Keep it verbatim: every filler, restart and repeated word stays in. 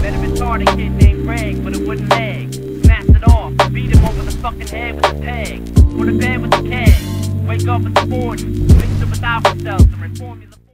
Met a retarded kid named Greg, but it wouldn't lag. Smashed it off, beat him over the fucking head with a tag. Go to bed with a keg, wake up in the morning, mix it with alka cells and reform you.